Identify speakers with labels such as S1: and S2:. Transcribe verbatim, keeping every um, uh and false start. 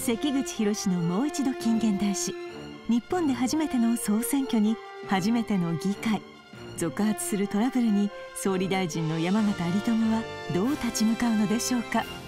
S1: 関口宏のもう一度近現代史。日本で初めての総選挙に初めての議会、続発するトラブルに総理大臣の山縣有朋はどう立ち向かうのでしょうか。